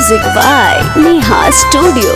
Music by Neha Studio.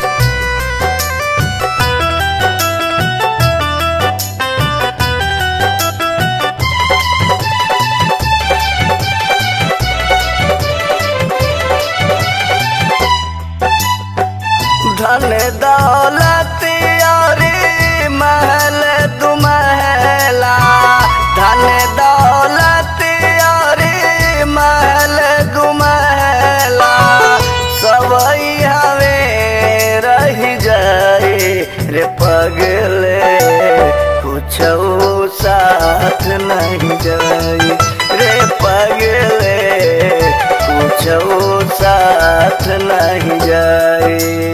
धन दौलत यारी महल दुमहला, धन दौलत यारी महल दुमहला, सबई हवे रही जाए रे पगले, कुछ साथ नहीं जाए रे पगले, कुछ साथ नहीं जाए।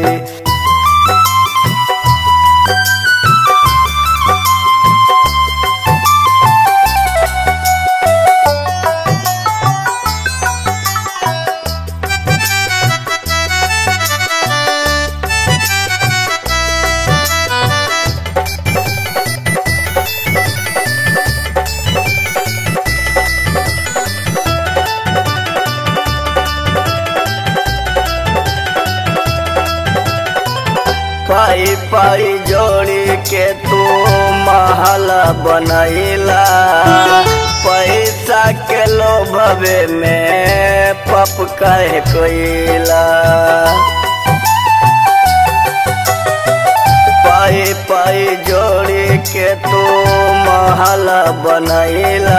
पाई पाई जोड़ी के तू महल बनैला, पैसा के लोभवे में पप कह कोइला। पाई पाई जोड़ी के तू महल बनैला,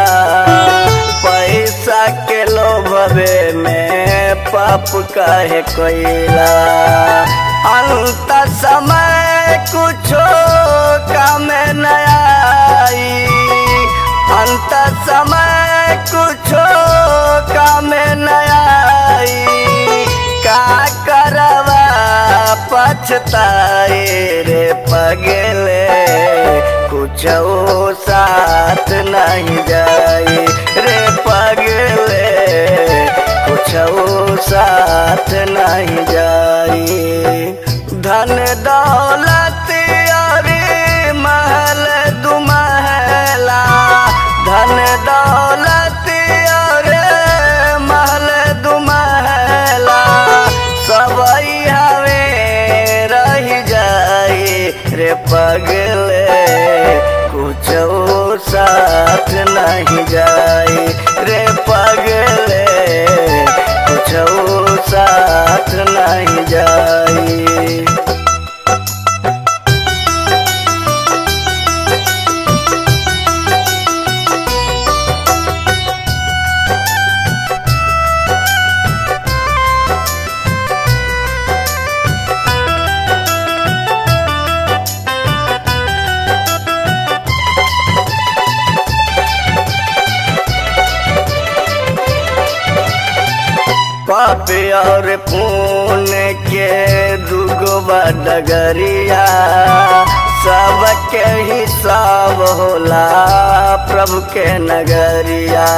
पैसा के लोभवे में पाप कहे कोइला। अंत समय कुछो काम न आई, अंत समय कुछो काम न आई, का करवा पछताए रे पगले, कुछ साथ नहीं जाए रे पगले, कुछ साथ नहीं जाए। धन दौलत यारी महल दुमहला, धन दौलत यारी महल दुमहला, सबई हवे रही जाए रे पगले, कुछ साथ नहीं जाए रे पगले, कुछ साथ नहीं जाए। पाप और पुण्य के दुगो डगरिया, सबके हिसाब होला प्रभु के नगरिया।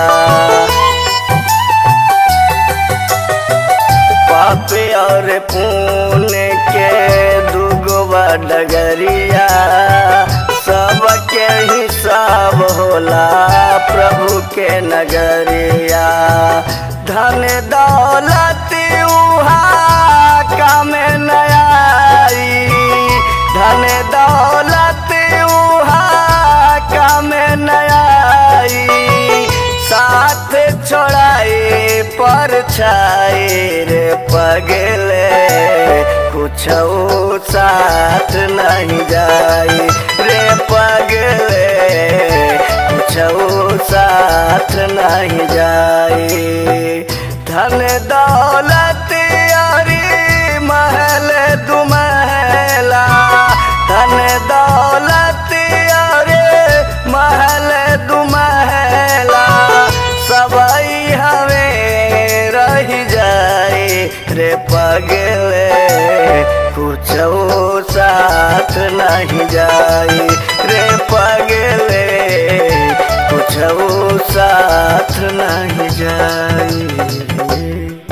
पाप और पुण्य के दुगो डगरिया, सबके हिसाब होला प्रभु के नगरिया। धन दौलत उहा काम न आई, धन दौलत उहा काम न आई, साथ छोड़ाए पर छाए रे पगले, कुछ साथ नहीं जाए रे पगले, कुछ साथ नहीं जाए। धन दौलत यारी महल दुमहला, धन दौलत यारी महल दुमहला, सबई हवे रही जाए रे पगले, कुछ साथ नहीं जाए रे पगले, कुछ साथ नहीं जाए।